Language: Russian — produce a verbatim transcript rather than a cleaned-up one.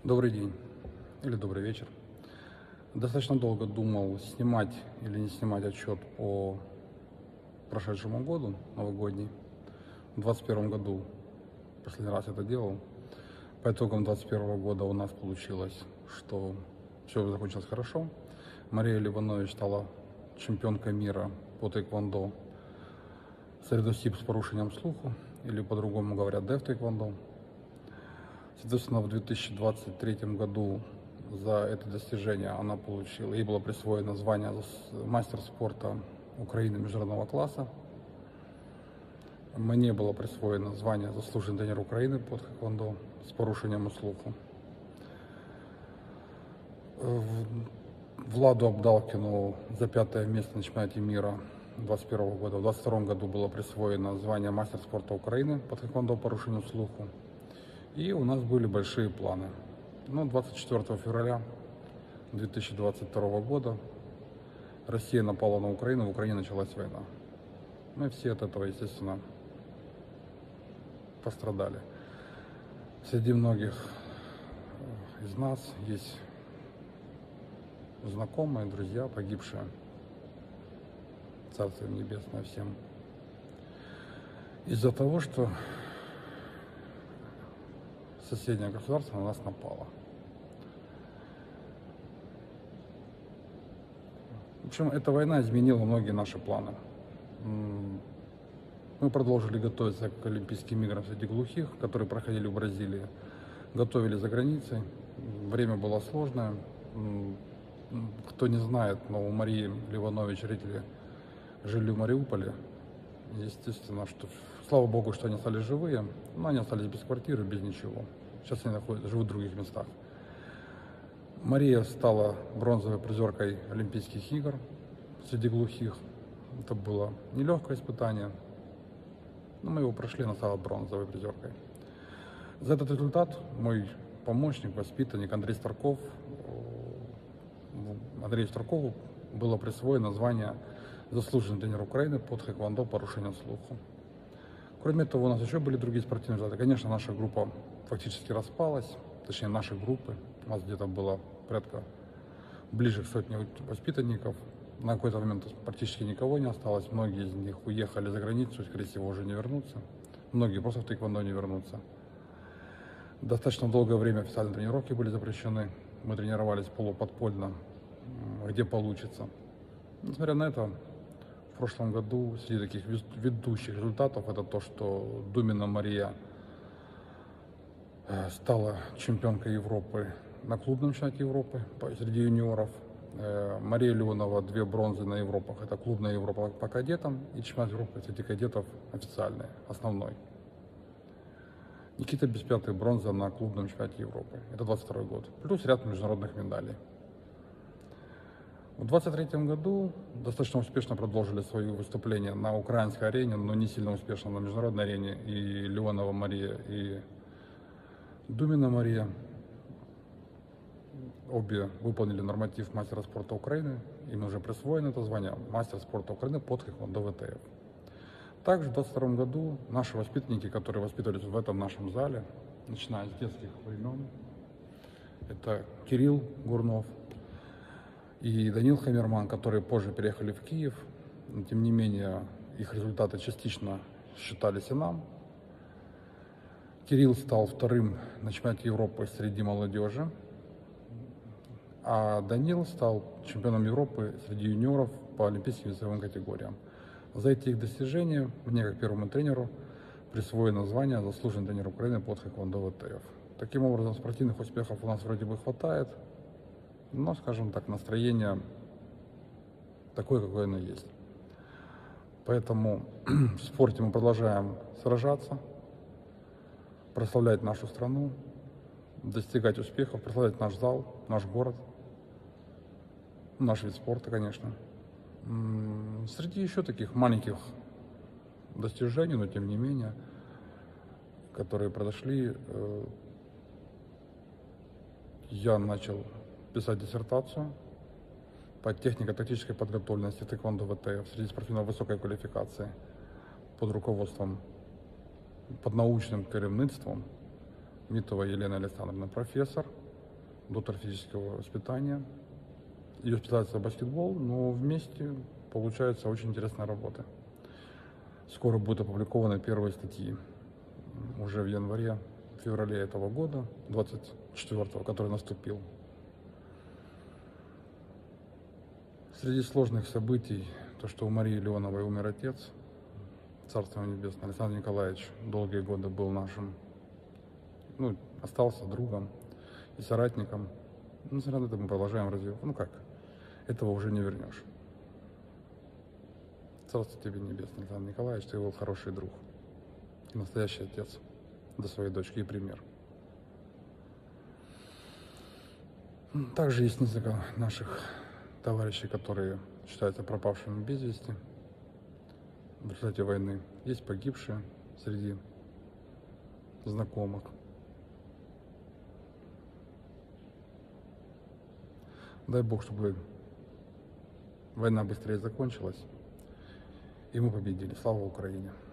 Добрый день или добрый вечер. Достаточно долго думал, снимать или не снимать отчет по прошедшему году новогодний. В двадцать первом году последний раз это делал. По итогам двадцать первого года у нас получилось, что все закончилось хорошо. Мария Ливанович стала чемпионкой мира по тэквондо средостип с порушением слуху, или по-другому говорят дэв тэквондо. Соответственно, в две тысячи двадцать третьем году за это достижение она получила, ей было присвоено звание мастер спорта Украины международного класса. Мне было присвоено звание заслуженный тренер Украины по тэквондо с порушением слуху. Владу Абдалкину за пятое место на чемпионате мира двадцать первого года. В двадцать втором году было присвоено звание мастер спорта Украины по тэквондо по порушению слуху. И у нас были большие планы. Ну, двадцать четвёртого февраля две тысячи двадцать второго года Россия напала на Украину, в Украине началась война. Мы все от этого, естественно, пострадали. Среди многих из нас есть знакомые, друзья, погибшие. Царствие небесное всем. Из-за того, что соседнее государство на нас напало. В общем, эта война изменила многие наши планы. Мы продолжили готовиться к Олимпийским играм среди глухих, которые проходили в Бразилии. Готовили за границей. Время было сложное. Кто не знает, но у Марии Ливанович родители жили в Мариуполе. Естественно, что слава богу, что они остались живые, но они остались без квартиры, без ничего. Сейчас они находятся, живут в других местах. Мария стала бронзовой призеркой Олимпийских игр среди глухих. Это было нелегкое испытание, но мы его прошли, она стала бронзовой призеркой. За этот результат мой помощник, воспитанник Андрей Старков, Андрею Старкову было присвоено звание заслуженный тренер Украины по тэквондо по порушению слуху. Кроме того, у нас еще были другие спортивные результаты. Конечно, наша группа фактически распалась, точнее, наши группы. У нас где-то было порядка ближе к сотне воспитанников. На какой-то момент практически никого не осталось. Многие из них уехали за границу, скорее всего, уже не вернутся. Многие просто в тэквондо не вернутся. Достаточно долгое время официальные тренировки были запрещены. Мы тренировались полуподпольно, где получится. Несмотря на это, в прошлом году среди таких ведущих результатов это то, что Думина Мария стала чемпионкой Европы на клубном чемпионате Европы среди юниоров. Мария Леонова две бронзы на Европах. Это клубная Европа по кадетам и чемпионат Европы среди кадетов официальный, основной. Никита Беспятый бронза на клубном чемпионате Европы. Это двадцать второй год. Плюс ряд международных медалей. В двадцать третьем году достаточно успешно продолжили свои выступления на украинской арене, но не сильно успешно на международной арене. И Леонова Мария, и Думина Мария. Обе выполнили норматив мастера спорта Украины. Им уже присвоено это звание мастер спорта Украины по тэквондо вэ тэ эф. Также в двадцать втором году наши воспитанники, которые воспитывались в этом нашем зале, начиная с детских времен, это Кирилл Гурнов и Данил Хамерман, которые позже переехали в Киев, но тем не менее их результаты частично считались и нам. Кирилл стал вторым на чемпионате Европы среди молодежи, а Данил стал чемпионом Европы среди юниоров по олимпийским весовым категориям. За эти их достижения мне, как первому тренеру, присвоено звание заслуженный тренер Украины по тэквондо вэ тэ эф. Таким образом, спортивных успехов у нас вроде бы хватает, но, скажем так, настроение такое, какое оно есть. Поэтому в спорте мы продолжаем сражаться, прославлять нашу страну, достигать успехов, прославлять наш зал, наш город, наш вид спорта, конечно. Среди еще таких маленьких достижений, но тем не менее, которые произошли, я начал писать диссертацию по технико-тактической подготовленности тэквондо вэ тэ эф среди спортсменов высокой квалификации под руководством, под научным керівництвом Митова Елена Александровна, профессор доктор физического воспитания. Ее специализация баскетбол, но вместе получается очень интересная работа. Скоро будут опубликованы первые статьи уже в январе, феврале этого года, двадцать четвёртого, который наступил. Среди сложных событий, то, что у Марии Леоновой умер отец, Царство Небесное, Александр Николаевич долгие годы был нашим, ну, остался другом и соратником. Несмотря на это, мы продолжаем развивать. Ну как, этого уже не вернешь. Царство тебе небесное, Александр Николаевич, ты был хороший друг и настоящий отец для своей дочки и пример. Также есть несколько наших товарищей, которые считаются пропавшими без вести в результате войны. Есть погибшие среди знакомых. Дай Бог, чтобы война быстрее закончилась, и мы победили. Слава Украине!